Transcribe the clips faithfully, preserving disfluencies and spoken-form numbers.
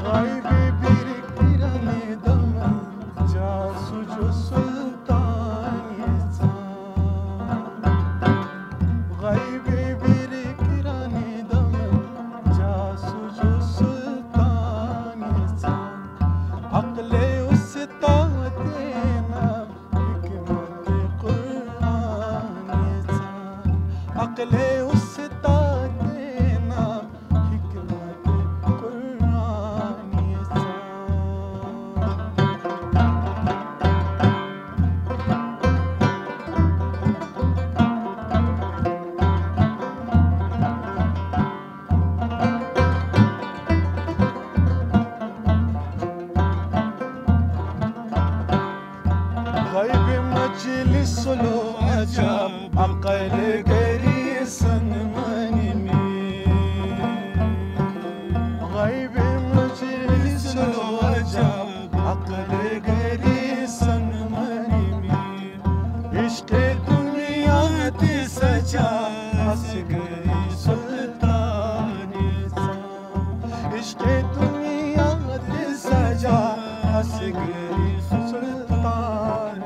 Gaybi biriktiren idamı casucu sultan yeter. Gaybi biriktiren idamı casucu sultan yeter. Akle ustadina hikmeti Kur'an yeter. Akle ustadina hikmeti Kur'an yeter. غيب مجلس له عجب عقل قريص منمي غيب مجلس له عجب عقل قريص منمي عشق دنيا تسجى عسكري سلطان عشق دنيا تسجى عسكري سلطان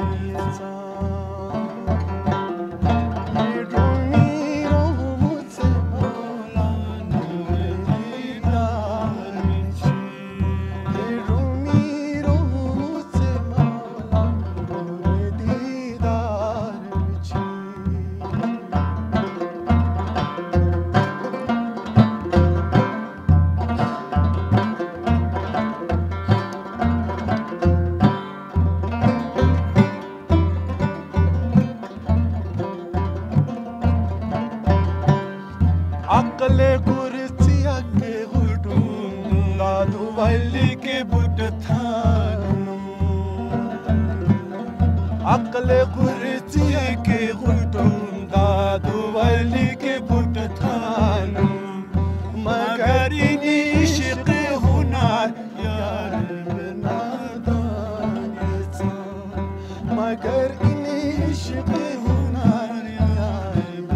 عقل कुर्सिया के घुटूं दादू वाली के बुट थानू عقل कुर्सिया के घुटूं दादू वाली के बुट थानू मगर इश्क हुनर यार नादान मगर इश्क हुनर यार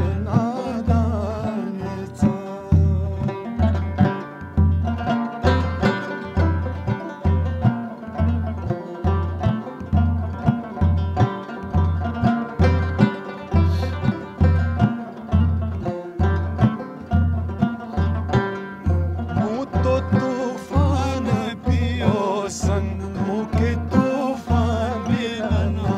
तूफान पियो सन मुके तूफान मिलना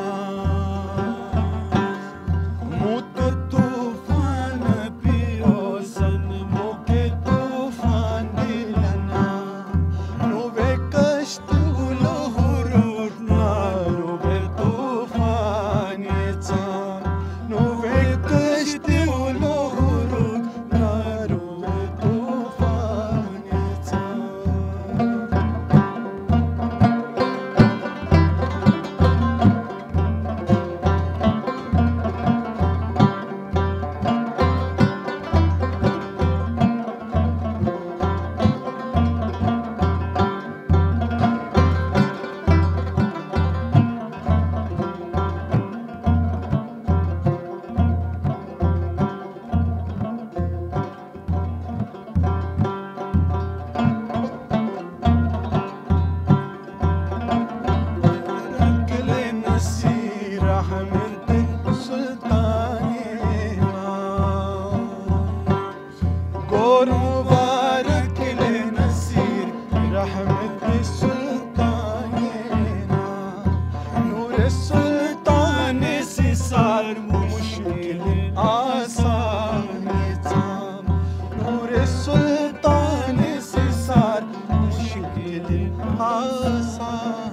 मुत तूफान पियो सन मुके तूफान मिलना नुवे कष्ट उलोहुरुट नुवे तूफान येचा नुवे कष्ट उलोहुरुट नुवे तूफान येचा गोर मुबारक ले नसीर रहमत सुल्तान नूर सुल्तान से सार मुश्किल आसान नूर सुल्तान से सार मुश्किल आसान